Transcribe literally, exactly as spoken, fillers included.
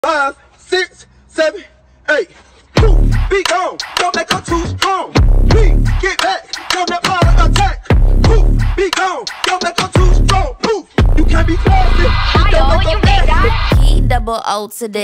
Five, six, seven, eight. Poof, be gone. Don't let go too strong. Me, get back. Don't let fire attack. Poof, be gone. Don't let go too strong. Poof, you can't be fast. I know you made that. He double O to the